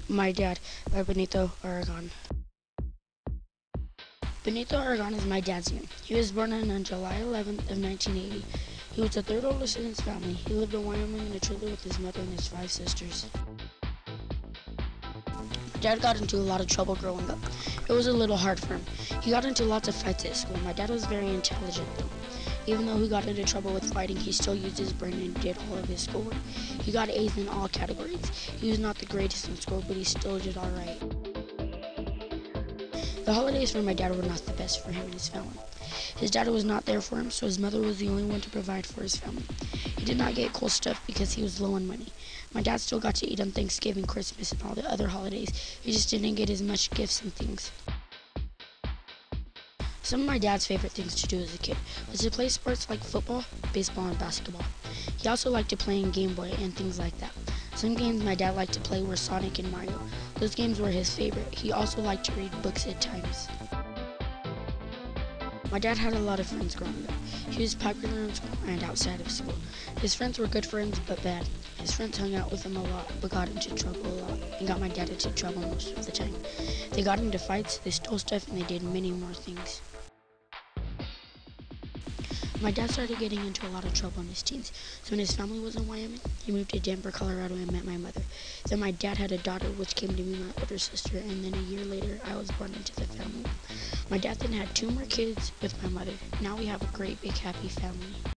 My Dad by Benito Aragon. Benito Aragon is my dad's name. He was born on July 11th of 1980. He was the third oldest in his family. He lived in Wyoming in a trailer with his mother and his 5 sisters. My dad got into a lot of trouble growing up. It was a little hard for him. He got into lots of fights at school. My dad was very intelligent though. Even though he got into trouble with fighting, he still used his brain and did all of his schoolwork. He got A's in all categories. He was not the greatest in school, but he still did all right. The holidays for my dad were not the best for him and his family. His dad was not there for him, so his mother was the only one to provide for his family. He did not get cool stuff because he was low on money. My dad still got to eat on Thanksgiving, Christmas, and all the other holidays. He just didn't get as much gifts and things. Some of my dad's favorite things to do as a kid was to play sports like football, baseball, and basketball. He also liked to play in Game Boy and things like that. Some games my dad liked to play were Sonic and Mario. Those games were his favorite. He also liked to read books at times. My dad had a lot of friends growing up. He was popular in school and outside of school. His friends were good friends, but bad. His friends hung out with him a lot, but got into trouble a lot, and got my dad into trouble most of the time. They got into fights, they stole stuff, and they did many more things. My dad started getting into a lot of trouble in his teens, so when his family was in Wyoming, he moved to Denver, Colorado, and met my mother. Then my dad had a daughter, which came to be my older sister, and then a year later, I was born into the family. My dad then had 2 more kids with my mother. Now we have a great, big, happy family.